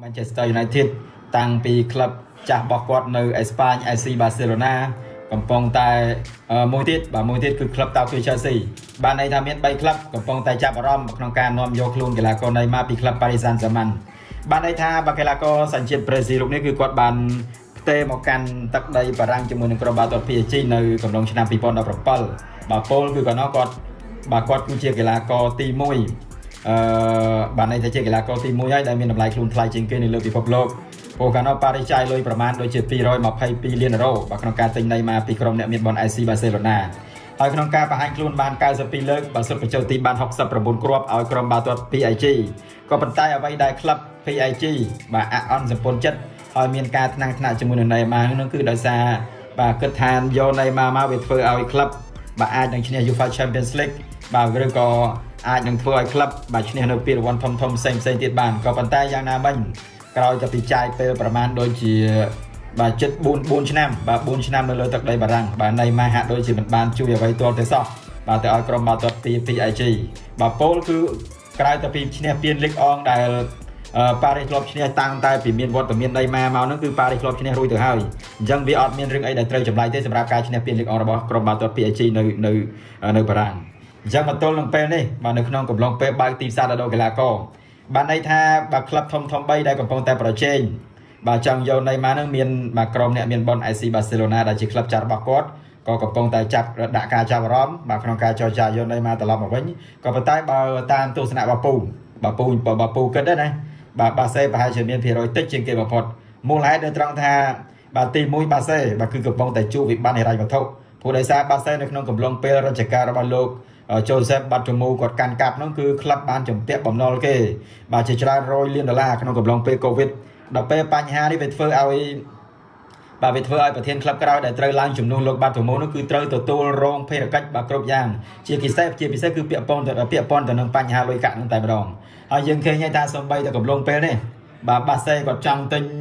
Manchester United តាំងពីក្លឹបចាស់របស់គាត់នៅអេស្ប៉ាញ FC Barcelona កំពុងតែមួយទៀតគឺក្លឹបតោក្យូ Chelsea បានន័យថាមាន3ក្លឹបកំពុងតែចាប់អារម្មណ៍ក្នុងការនាំយកខ្លួនកីឡាករណេម៉ាពីក្លឹប Paris Saint-Germain បានន័យថាកីឡាករសញ្ជាតិប្រេស៊ីលរូបនេះគឺគាត់បានផ្ទេមកកាន់ទឹកដីបារាំងជាមួយនឹងក្រុមបាល់ទាត់ PSG នៅកំឡុងឆ្នាំ 2017 បាទពលគឺគាត់គឺជាកីឡាករទី1បានន័យថាជាកីឡាករទី1ហើយដែលមានតម្លៃខ្លួនថ្លៃជាងគេនៅលើពិភពលោកព្រោះកាលនោះប៉ារីសចាយលុយប្រមាណដូចជា222លានអឺរ៉ូបាទក្នុងការទិញណេម៉ាពីក្រុមអ្នកមានបន FC Barcelona ហើយក្នុងការបង្ហាញខ្លួនបាន92លើកបាទសុទ្ធបញ្ចូលទីបាន69គ្រាប់ឲ្យក្រុមបាល់ទាត់ PSG ក៏ប៉ុន្តែអ្វីដែលក្លឹប PSG បាទអន់សម្ពន្ធចិត្តហើយមានការថ្នាក់ជាមួយនឹងណេម៉ានោះគឺដោយសារបាទគិតថាយកណេម៉ាមកវាធ្វើឲ្យក្លឹបបាទអាចនឹងឈ្នះ UEFA Champions League បាទឬក៏អាចនឹងធ្វើឲ្យក្លឹបបាទឈ្នះនៅពានរង្វាន់ធំផ្សេងទៀតបានក៏ប៉ុន្តែយ៉ាងណាមិញក្រោយពីចាយពេលប្រមាណដូចជាបាទជិត4ឆ្នាំបាទ4ឆ្នាំនៅលើទឹកដីបារាំងបាទណេម៉ាហាក់ដូចជាមិនបានជួយអ្វីទាល់តែសោះបាទទៅឲ្យក្រុមបាល់ទាត់ PSG បាទពលគឺក្រៅពីឈ្នះពានលីកអងដែលប៉ារីសធ្លាប់ឈ្នះតាំងតែពីមានវត្តមានណេម៉ាមកនោះគឺប៉ារីសធ្លាប់ឈ្នះរួចទៅហើយអញ្ចឹងវាអត់មានរឿងអីដែលត្រូវចម្លែកទេសម្រាប់ការឈ្នះពានលីកអងរបស់ក្រុមបាល់ទាត់ PSG នៅបារាំងអញ្ចឹងមកទល់នឹងពេលនេះបាទនៅក្នុងកំឡុងពេលបើកទីផ្សារដល់កីឡាករបានន័យថាបាទក្លឹបធំ3ដែលកំពុងតែប្រជែងបាទចង់យកណេម៉ានឹងមានបាទក្រុមអ្នកមានបន FC Barcelona ដែលជាក្លឹបចាស់របស់គាត់ក៏កំពុងតែដាក់ការចាប់អារម្មណ៍បាទក្នុងការចរចាយកណេម៉ាត្រឡប់មកវិញក៏ប៉ុន្តែបើតាមទស្សនៈបាពូគិតដែរណាបាទបាសេប្រហែលជាមានភាគរយតិចជាងគេបំផុតមូលហេតុនៅត្រង់ថាបាទទី1បាសេបាទគឺកំពុងតែជួបវិបត្តិហិរញ្ញវត្ថុព្រោះដោយសារបាសេនៅក្នុងកំឡុងពេលរជ្ជកាលរបស់លោកJoseph Bartomeu គាត់កាន់កាប់នោះគឺក្លឹបបានជំពាក់បំណុលគេបាទជាច្រើនរយលានដុល្លារក្នុងកំឡុងពេល COVID ដល់ពេលបញ្ហានេះវាធ្វើឲ្យប្រធានក្លឹបក្រោយដែលត្រូវឡើងជំនួសលោក Bartomeu នោះគឺត្រូវទទួលរងភារកិច្ចបាទគ្រប់យ៉ាងជាពិសេសគឺពាក់ព័ន្ធទៅនឹងបញ្ហាលុយកាក់នោះតែម្ដងហើយយើងឃើញថាសូម្បីតែកំឡុងពេលនេះបាទបាសេគាត់ចង់ទិញ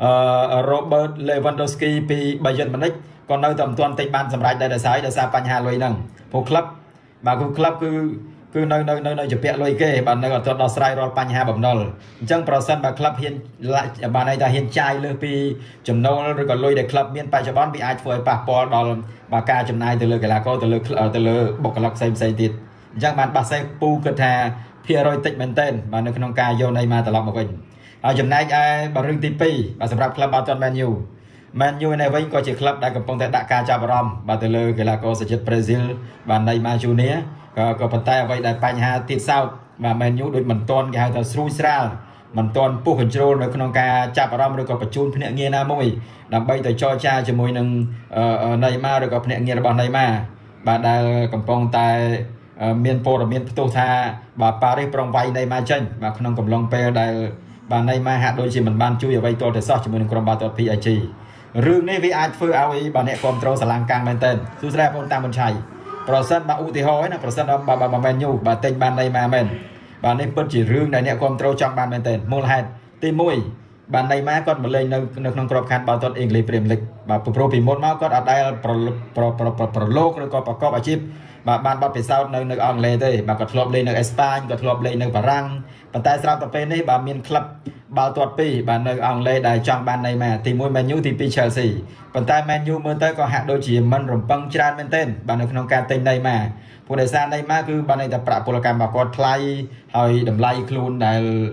Robert Lewandowski ពី Bayern Munich ក៏នៅតែមិនទាន់ទិញបានសម្រេចដែរដោយសារបញ្ហាលុយហ្នឹងព្រោះក្លឹបគឺនៅជាពាក់លុយគេបាទនៅអត់ទាន់ដោះស្រាយរាល់បញ្ហាបំណុលអញ្ចឹងប្រសិនបើក្លឹបហ៊ានបានន័យថាហ៊ានចាយលើសពីចំណូលឬក៏លុយដែលក្លឹបមានបច្ចុប្បន្នវាអាចធ្វើឲ្យប៉ះពាល់ដល់បាទការចំណាយទៅលើកីឡាករទៅលើបុគ្គលិកផ្សេងទៀតអញ្ចឹងបានបាសេពូគិតថាភាគរយតិចមែនទែនបាទនៅក្នុងការយកណេម៉ាត្រឡប់មកវិញហើយចំណែកឯបាទរឿងទី2បាទសម្រាប់ក្លឹបបាល់ទាត់ Man U នៅវិញក៏ជាក្លឹបដែលកំពុងតែដាក់ការចាប់អារម្មណ៍បាទទៅលើកីឡាករសញ្ជាតិប្រេស៊ីលបាទ Neymar Junior ក៏ប៉ុន្តែអ្វីដែលបញ្ហាទៀតសោតបាទ Man U ដូចមិនទាន់គេហៅថាស្រួយស្រាលមិនទាន់ពុះកញ្ជ្រោលនៅក្នុងការចាប់អារម្មណ៍ឬក៏បញ្ជូនភ្នាក់ងារណាមួយដើម្បីទៅចរចាជាមួយនឹងNeymar ឬក៏ភ្នាក់ងាររបស់ Neymar បាទដែលកំពុងតែមានព័ត៌មានផ្ទុះថាបាទប៉ារីសប្រុងវាយNeymarចេញបាទក្នុងកំឡុងពេលដែលបាទNeymarហាក់ដូចជាមិនបានជួយអ្វីទាល់តែសោះជាមួយនឹងក្រុមបាល់ទាត់ PSG រឿងនេះវាអាចធ្វើឲ្យបាទអ្នកគ្រប់គ្រងស្រឡាំងកាំងមែនទែនសួស្ដីបងប្អូនតាមបញ្ឆៃប្រសិនបើឧទាហរណ៍ណាប្រសិនបើMan UបាទទិញបានNeymarមែនបាទនេះពិតជារឿងដែលអ្នកគ្រប់គ្រងចង់បានមែនទែនមូលហេតុទី1បាទNeymarគាត់មកលេងនៅក្នុងក្របខ័ណ្ឌបាល់ទាត់អង់គ្លេស Premier League បាទព្រោះពីមុនមកគាត់អត់ដែលប្រឡូកឬក៏ប្រកបអាជីពបាទបានបទពិសោធន៍នៅអង់គ្លេសទេបាទគាត់ធ្លាប់លេងនៅអេស្ប៉ាញគាត់ធ្លាប់លេងនៅបារាំងប៉ុន្តែស្រាប់តែពេលនេះបាទមានក្លឹបបាល់ទាត់2បាទនៅអង់គ្លេសដែលចង់បាន Neymar ទី1 Man U ទី2 Chelsea ប៉ុន្តែ Man U មើលទៅក៏ហាក់ដូចជាមិនរំពឹងច្រើនមែនទែនបាទនៅក្នុងការទិញNeymarព្រោះដោយសារNeymarគឺបានន័យថាប្រាក់ពលកម្មរបស់គាត់ថ្លៃហើយតម្លៃខ្លួនដែល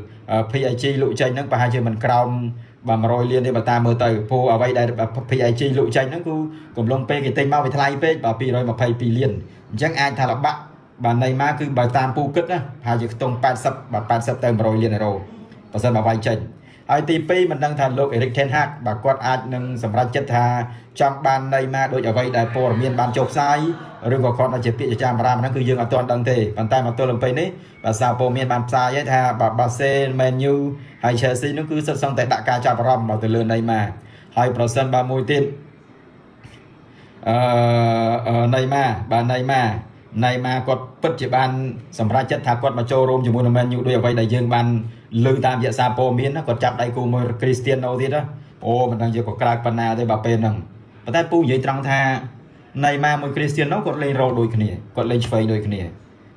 PSG លក់ចេញហ្នឹងប្រហែលជាមិនក្រោមបាទ100លានទេបើតាមមើលទៅព្រោះអ្វីដែល PSG លក់ចេញហ្នឹងគឺកំឡុងពេលគេទិញមកវាថ្លៃពេកបាទ222លានអញ្ចឹងអាចថាល្បាក់បាទ Neymar គឺបើតាមពូគិតណាប្រហែលជាខ្ទង់80បាទ80ទៅ100លានអឺរ៉ូបើសិនបើវាយចេញហើយទី2មិនដឹងថាលោក Erik ten Hag បាទគាត់អាចនឹងសម្រេចចិត្តថាចង់បានNeymarដូចអ្វីដែលព័ត៌មានបានចុះផ្សាយឬក៏គាត់អាចជាពាក្យចចាមបារាមហ្នឹងគឺយើងអត់ទាន់ដឹងទេប៉ុន្តែមកទល់នឹងពេលនេះបាទសារព័ត៌មានបានផ្សាយឲ្យថាបាទ Barcelona Man U ហើយ Chelsea នោះគឺសិតសឹងតែដាក់ការចាប់អារម្មណ៍មកទៅលើNeymarហើយប្រសិនបើមួយទៀតNeymar បាទ Neymar គាត់ពិតជាបានសម្រេចចិត្តថាគាត់មកចូលរួមជាមួយនឹង Man U ដោយអ្វីដែលយើងបានលើតាមរយៈសារព័ត៌មានណាគាត់ចាប់ដៃគូមួយ Cristiano ទៀតណាអូមិនដឹងជាក៏ក្រើកប៉ុណ្ណាទេបាទពេលហ្នឹងប៉ុន្តែពូនិយាយត្រង់ថាNeymarមួយ Cristiano គាត់លេងរ៉ូដូចគ្នាគាត់លេងឆ្វេងដូចគ្នា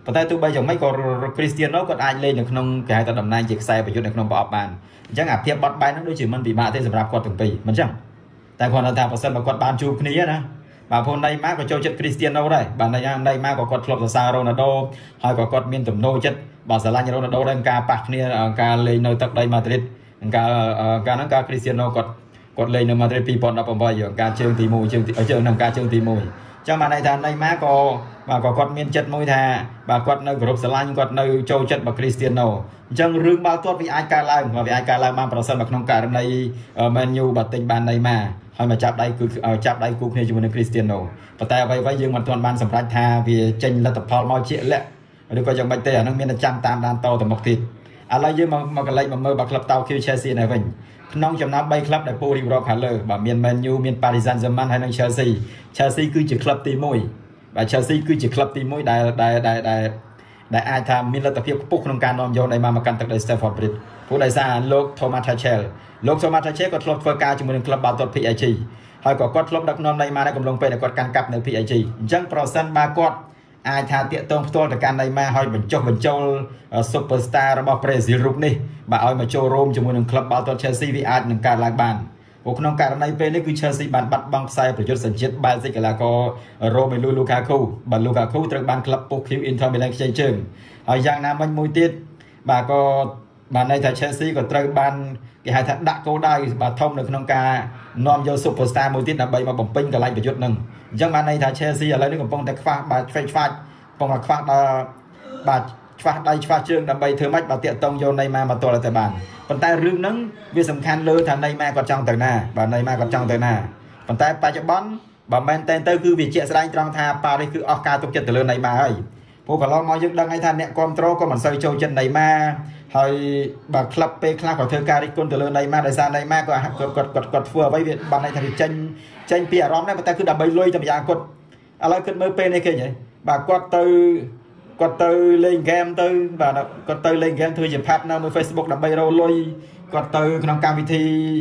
ប៉ុន្តែទោះបីយ៉ាងម៉េចក៏ Cristiano គាត់អាចលេងនៅក្នុងគេហៅថាតំណែងជាខ្សែប្រយុទ្ធនៅក្នុងប្រអប់បានអញ្ចឹងអាភាពបត់បែនហ្នឹងដូចជាមិនពិបាកទេសម្រាប់គាត់ទាំងពីរមិនអញ្ចឹងតែគាត់ថាបើសិនបើគាត់បានជួបគ្នាណាបាទព្រោះណេម៉ាក៏ចូលចិត្ត Cristiano ដែរបាទណេម៉ាក៏គាត់ធ្លាប់សរសើរ Ronaldo ហើយក៏គាត់មានទំនោរចិត្តបាទស្រឡាញ់ Ronaldo ដែរការប៉ះគ្នាការលេងនៅទឹកដី Madrid ការហ្នឹងការ Cristiano គាត់លេងនៅ Madrid 2018ការជើងទី1ជើងនឹងការជើងទី1ចឹងបានន័យថាណេម៉ាក៏បាទក៏គាត់មានចិត្តមួយថាបាទគាត់នៅគោរពស្រឡាញ់គាត់នៅចូលចិត្តបាទ Cristiano អញ្ចឹងរឿងបាល់ទាត់វាអាចកើតឡើងវាអាចកើតឡើងបានប្រសិនបើក្នុងករណី Man U បាទទិញបានណេម៉ាហើយមកចាប់ដៃគឺចាប់ដៃគូគ្នាជាមួយនឹង Cristiano ប៉ុន្តែអ្វីៗយើងមិនទាន់បានសម្រេចថាវាចេញលទ្ធផលមកជាក់លាក់ឬក៏យ៉ាងម៉េចទេអានឹងមានតែចាំតាមដានតទៅមុខទៀតឥឡូវយើងមកកន្លែងមកមើលបាទក្លឹបតោក្យូ Chelsea នេះវិញក្នុងចំណោម3ក្លឹបដែលពោលរៀបរាប់ខាងលើបាទមាន Man U មាន Paris Saint-Germain ហើយនិង Chelsea គឺជាក្លឹបទី1បាទ Chelsea គឺជាក្លឹបទី1ដែលអាចថាមានលទ្ធភាពខ្ពស់ក្នុងការនាំយកណេម៉ាមកកាន់ទឹកដី Stamford Bridge ព្រោះដោយសារលោក Thomas Tuchel ក៏ធ្លាប់ធ្វើការជាមួយនឹងក្លឹបបាល់ទាត់ PSG ហើយក៏គាត់ធ្លាប់ដឹកនាំណេម៉ានៅកំឡុងពេលដែលគាត់កាន់កាប់នៅ PSG អញ្ចឹងប្រសិនបើគាត់អាចថាតាកតងផ្ទាល់ទៅកាន់ណេម៉ាហើយបញ្ចូល Superstar របស់ Brazil រូបនេះបាទឲ្យមកចូលរួមជាមួយនឹងក្លឹបបាល់ទាត់ Chelsea វាអាចនឹងកើតឡើងបានព្រោះក្នុងករណីពេលនេះគឺ Chelsea បានបាត់បង់ខ្សែប្រយុទ្ធសញ្ជាតិ Belgique កីឡាករ Romelu Lukaku បាទ Lukaku ត្រូវបានក្លឹបពុះ Inter Milan ខ្ចីជើងហើយយ៉ាងណាមិញមួយទៀតបាទក៏បានន័យថា Chelsea ក៏ត្រូវបានគេហៅថាដាក់គោលដៅបាទធំនៅក្នុងការនាំយក Superstar មួយទៀតដើម្បីមកបំពេញកន្លែងប្រយុទ្ធនឹងអញ្ចឹងបានន័យថា Chelsea ឥឡូវនេះកំពុងតែខ្វះបាទខ្វាច់កំពុងតែខ្វះដល់បាទខ្វះដៃខ្វះជើងដើម្បីធ្វើម៉េចបាទតាកតងយកណេម៉ាមកទល់តែបានប៉ុន្តែរឿងហ្នឹងវាសំខាន់លើថាណេម៉ាគាត់ចង់ទៅណាបាទណេម៉ាគាត់ចង់ទៅណាប៉ុន្តែបច្ចុប្បន្នបើមែនតែនទៅគឺវាជាក់ស្ដែងត្រង់ថាប៉ារីសគឺអស់ការទុកចិត្តទៅលើណេម៉ាហើយព្រោះកន្លងមកយើងដឹងហើយថាអ្នកគ្រប់គ្រងក៏មិនសូវចូលចិត្តណេម៉ាហើយបាទក្លឹបពេលខ្លះក៏ធ្វើការរិះគន់ទៅលើណេម៉ាដោយសារណេម៉ាគាត់ធ្វើអ្វីវាបានន័យថាវាចេញពីអារម្មណ៍ដែរប៉ុន្តែគឺដើម្បីលុយតែម្យ៉ាងគាត់ឥឡូវគិតមើលពេលនេះឃើញហ៎បាទគាត់ទៅលេងហ្គេមទៅបាទគាត់ទៅលេងហ្គេមធ្វើជាផាត់នៅមួយ Facebook ដើម្បីរកលុយគាត់ទៅក្នុងកម្មវិធី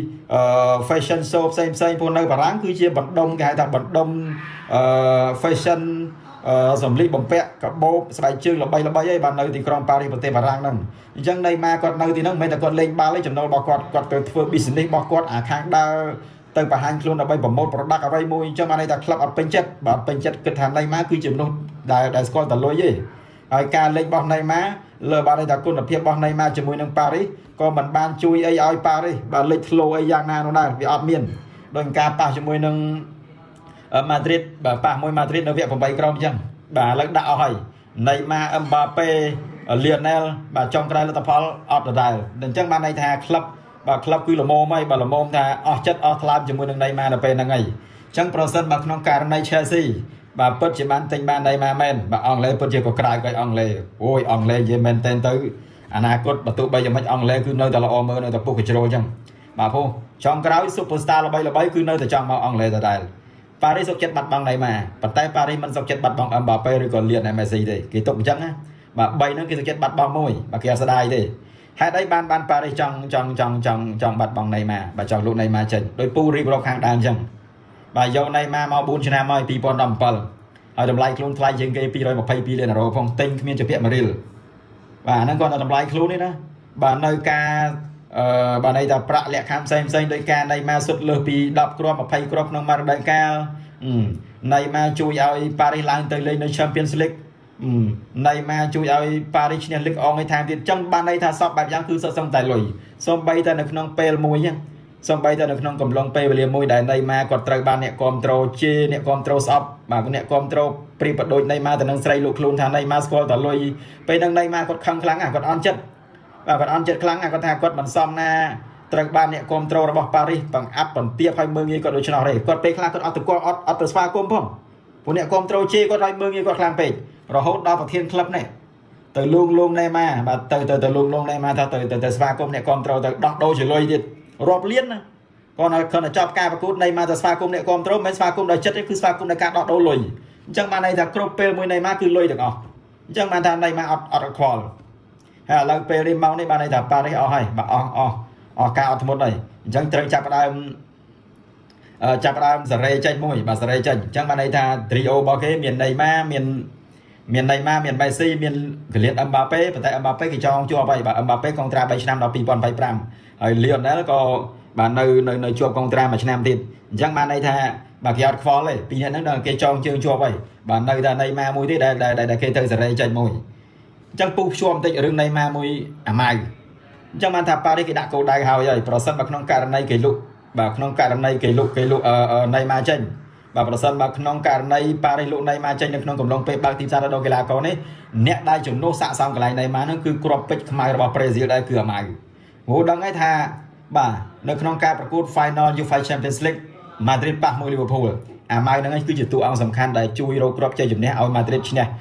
fashion show ផ្សេងព្រោះនៅបារាំងគឺជាបណ្ដុំគេហៅថាបណ្ដុំfashion សម្លៀកបំពាក់កាបូបស្បែកជើងល្បីហើយបាទនៅទីក្រុងប៉ារីសប្រទេសបារាំងហ្នឹងអញ្ចឹងណេម៉ាគាត់នៅទីហ្នឹងមិនមែនតែគាត់លេងបាល់ទេចំណូលរបស់គាត់ទៅធ្វើ business របស់គាត់អាខាងដើរទៅបង្ហាញខ្លួនដើម្បីប្រម៉ូទ product អ្វីមួយអញ្ចឹងបានន័យថាក្លឹបអត់ពេញចិត្តបាទពេញចិត្តគិតថាណេម៉ាគឺជាមនុស្សដែលស្គាល់តែលុយទេហើយការលេងរបស់ណេម៉ាលើបានន័យថាគុណភាពរបស់ណេម៉ាជាមួយនឹងប៉ារីសក៏មិនបានជួយអីឲ្យប៉ារីសបាទលេចធ្លោអីយ៉ាងណានោះដែរវាអត់មានដោយការប៉ះជាមួយនឹងម៉ាឌ្រីតបាទប៉ះមួយម៉ាឌ្រីតនៅវគ្គ8ក្រុមអញ្ចឹងបាទឥឡូវដាក់អស់ហើយណេម៉ាអឹមបាប៉េលីយ៉ូណែលបាទចុងក្រោយលទ្ធផលអត់ដដែលអញ្ចឹងបានន័យថាក្លឹបបាទក្លឹបគឺល្មមហើយបាទល្មមថាអស់ចិត្តអស់ថ្លើមជាមួយនឹងណេម៉ានៅពេលហ្នឹងហើយអញ្ចឹងប្រសិនបើក្នុងករណី Chelsea បាទពិតជាបានទិញបានណេម៉ាមែនបាទអង់គ្លេសពិតជាក៏ក្រៅកៃអង់គ្លេសអូយអង់គ្លេសនិយាយមែនតែនទៅអនាគតបើទោះបីយ៉ាងម៉េចអង់គ្លេសគឺនៅតែល្អមើលនៅតែពុះកជ្រោអញ្ចឹងបាទព្រោះចុងក្រោយ Superstar ល្បីគឺនៅតែចង់មកអង់គ្លេសដដែលប៉ារីសសុខចិត្តបាត់បង់ណេម៉ាប៉ុន្តែប៉ារីសមិនសុខចិត្តបាត់បង់អឹមបាប៉េឬក៏លៀនមេស៊ីទេគេទុកអញ្ចឹងណាបាទ3ហ្នឹងគេសុខចិត្តបាត់បង់មួយបាទគេអត់ស្ដាយទេហេតុអីបានប៉ារីសចង់បាត់បង់ណេម៉ាបាទចង់លក់ណេម៉ាចេញដោយពូរីប្រកខាងដើមអញ្ចឹងបាទយកណេម៉ាមក4ឆ្នាំហើយ2017ហើយតម្លៃខ្លួនថ្លៃជាងគេ222លានអឺរ៉ូផងទិញគ្មានជាពាក់មួយរៀលបាទហ្នឹងគាត់តែតម្លៃខ្លួននេះណាបាទនៅការបាទន័យថាប្រាក់លក្ខខណ្ឌផ្សេងដោយការណេម៉ាសុទ្ធលើសពី10គ្រាប់20គ្រាប់ក្នុងមួយរដូវកាលណេម៉ាជួយឲ្យប៉ារីសឡើងទៅលេងនៅ Champions League ណេម៉ាជួយឲ្យប៉ារីសឈ្នះលីកអង់ឯថែមទៀតចឹងបានន័យថាសពបែបយ៉ាងគឺសុទ្ធសឹងតែលុយសូម្បីតែនៅក្នុងពេលមួយហ្នឹងសូម្បីតែនៅក្នុងកំឡុងពេលវេលាមួយដែលណេម៉ាគាត់ត្រូវបានអ្នកគ្រប់គ្រងជេរអ្នកគ្រប់គ្រងស្អប់បាទអ្នកគ្រប់គ្រងព្រីបដូចណេម៉ាទៅនឹងស្រីលោកខ្លួនថាណេម៉ាស្គាល់តែលុយពេលហ្នឹងណេម៉ាគាត់ខឹងខ្លាំងគាត់អន់ចិត្តបាទគាត់អន់ចិត្តខ្លាំងគាត់ថាគាត់មិនសមណាត្រូវបានអ្នកគ្រប់គ្រងរបស់ប៉ារីសបង្អាប់បន្ទាបឲ្យមើងងាយគាត់ដូច្នោះទេគាត់ពេលខ្លះគាត់អត់ទៅស្វាគមន៍ផងព្រោះអ្នកគ្រប់គ្រងជេរគាត់ឲ្យមើងងាយគាត់ខ្លាំងពេករហូតដល់ប្រធានក្លឹបនេះទៅលងណេម៉ាបាទទៅលងណេម៉ាថាទៅស្វាគមន៍អ្នកគ្រប់គ្រងទៅដោះដូរជាលុយទៀតរាប់លានណាគាត់ទៅចាប់ការប្រកួតណេម៉ាទៅស្វាគមន៍អ្នកគ្រប់គ្រងមិនស្វាគមន៍ដោយចិត្តទេគឺស្វាគមន៍ដោយការដោះដូរលុយអញ្ចឹងបានន័យថាគ្រប់ពេលមួយណេម៉ាគឺលុយទាំងអស់អញ្ចឹងបានថាណេម៉ាអត់ខ្វល់ហើយឥឡូវពេលនេះមកនេះបានន័យថាប៉ារីសអស់ហើយបាទអស់ការអត់ធ្មត់ហើយអញ្ចឹងត្រូវចាប់ផ្ដើមសេរីចេញមួយបាទសេរីចេញអញ្ចឹងបានន័យថា trio របស់គេមានណេម៉ាមាន miền này mà miền Messi miền cái liệt Mbappé và tại Mbappé cái cho chua vậy bà Mbappé contract 7 năm đó pi pon 5ហើយ Leon đó có bà nơi chua contract 1 ឆ្នាំទៀតអញ្ចឹងបានន័យថាbàគេអត់ខ្វល់ទេពីអ្នកហ្នឹងដល់គេចងជើងជាប់ហើយបាទនៅតែនៃម៉ាមួយទៀតដែលគេទៅសេរីចេញមួយអញ្ចឹងពុះជួមបន្តិចរឿងនៃម៉ាមួយអាម៉ៅអញ្ចឹងបានថាប៉ារីគេដាក់គោលដៅហើយប្រសិនបើក្នុងករណីគេលុកបាទក្នុងករណីគេលុកនៃម៉ាចេញបាទប្រសិនបើក្នុងករណីប៉ារីលុកនៃម៉ាចេញនៅក្នុងកំឡុងពេលបើកទីផ្សារដល់កីឡាករនេះអ្នកដែលជំនួសសាកសមកន្លែងនៃម៉ាហ្នឹងគឺគ្រាប់ពេជ្រខ្មៅរបស់ប្រេស៊ីលដែរគឺអាម៉ៅងូដឹងហើយថាបាទនៅក្នុងការប្រកួត Final UEFA Champions League Madrid ប៉ះមួយ Liverpool អាម៉ៅហ្នឹងគឺជាតួអង្គសំខាន់ដែលជួយរកគ្រាប់ជ័យជំនះឲ្យ Madrid ឈ្នះ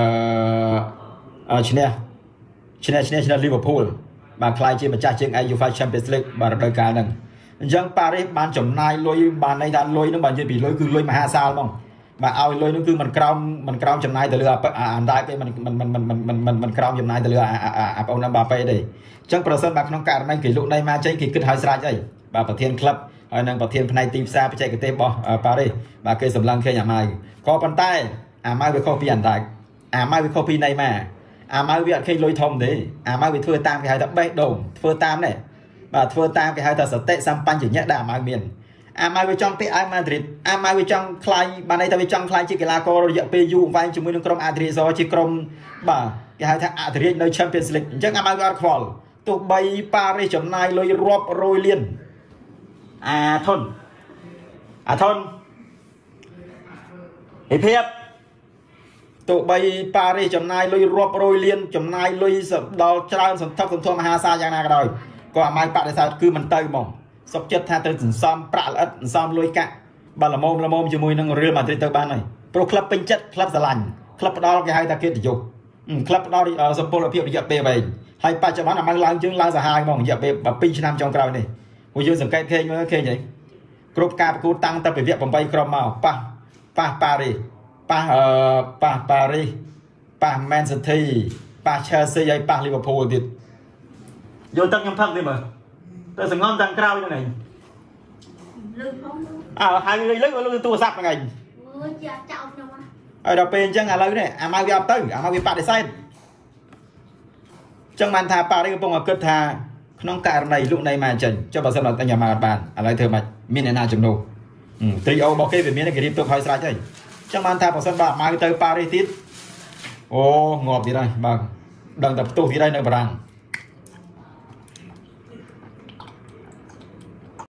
ឈ្នះ Liverpool បាទខ្លាយជាម្ចាស់ជើងឯក UEFA Champions League បាទរដូវកាលហ្នឹងអញ្ចឹងប៉ារីសបានចំណាយលុយបានន័យថាលុយហ្នឹងបើនិយាយពីលុយគឺលុយមហាសាលហ្មងបាទឲ្យលុយហ្នឹងគឺមិនក្រោមចំណាយទៅលើអណ្ដាតទេមិនក្រោមចំណាយទៅលើបងប្អូនបាប៉េទេអញ្ចឹងប្រសិនបើក្នុងករណីគេលុកណេម៉ាចេញគេគិតឲ្យស្រេចអីបាទប្រធានក្លឹបហើយនឹងប្រធានផ្នែកទីផ្សារបច្ចេកទេសរបស់ប៉ារីសបាទគេសម្លឹងឃើញអាម៉ៅក៏ប៉ុន្តែអាម៉ៅវាខុសពីអណ្ដាតអាម៉ៅវាខុសពីណេម៉ាអាម៉ៅវាអត់ឃើញលុយធំទេអាម៉ៅវាធ្វើតាមគេហៅថាបេះដូងធ្វើតាមនេះបាទធ្វើតាមគេហៅថាសតិសម្បញ្ញៈដែលអាម៉ៅមានអាម៉ៅវាចង់ពាក់អាវម៉ាឌ្រីតអាម៉ៅវាចង់ខ្លាយបានន័យថាវាចង់ខ្លាយជាកីឡាកររយៈពេលយូរវែងជាមួយនឹងក្រុមអាឌ្រីសជាក្រុមបាទគេហៅថាអធិរាជនៅ Champions League អញ្ចឹងអាម៉ៅវាអត់ខ្វល់ទោះបីប៉ារីសចំណាយលុយរាប់រយលានអាធុនហេភាពទោះបីប៉ារីសចំណាយលុយរាប់រយលានចំណាយលុយដល់ច្រើនសន្ធឹកសន្ធាប់មហាសាលយ៉ាងណាក៏ដោយក៏អាម៉ៅបដិសេធគឺមិនទៅហ្មងសុខចិត្តថាទៅសន្សំប្រាក់ល្អិតសន្សំលុយកាក់បើល្មមជាមួយនឹង Real Madrid ទៅបានហើយព្រោះក្លឹបពេញចិត្តក្លឹបស្រឡាញ់ក្លឹបផ្ដល់គេហៅថាកិត្តិយសក្លឹបផ្ដល់សុពលភាពរយៈពេលវែងហើយបច្ចុប្បន្នអាម៉ៅឡើងជើងឡើងសាហាវហ្មងរយៈពេល2ឆ្នាំចុងក្រោយនេះព្រោះយើងសង្កេតឃើញមើលឃើញហីគ្រប់ការប្រកួតតាំងតែពីវគ្គ8ក្រុមមកប៉ះប៉ារីសប៉ះប៉ារីសប៉ះ Man City ប៉ះ Chelsea ហើយប៉ះ Liverpool ទៀតយកទឹកខ្ញុំផឹកទេមើលទៅសង្ងំទាំងក្រោយហ្នឹងឯងលឺផងហើយលឺទូរស័ព្ទហ្នឹងឯងអូយចាចោលខ្ញុំហើយដល់ពេលអញ្ចឹងឥឡូវនេះអាម៉ៅវាអត់ទៅអាម៉ៅវាបដិសេធចឹងបានថាប៉ារីសកំពុងគិតថាក្នុងករណីលុកណេម៉ាចេញចុះបើសិនតែអាម៉ៅអត់បានឥឡូវធ្វើម៉េចមានអ្នកណាជំនួសត្រីអូរបស់គេវាមានគេរៀបទុកឲ្យស្រេចហើយចឹងបានថាបើសិនបើអាម៉ៅទៅប៉ារីសទៀតអូងាប់ទៀតហើយបាទដឹងតែផ្ទុះទៀតហើយនៅបារាំង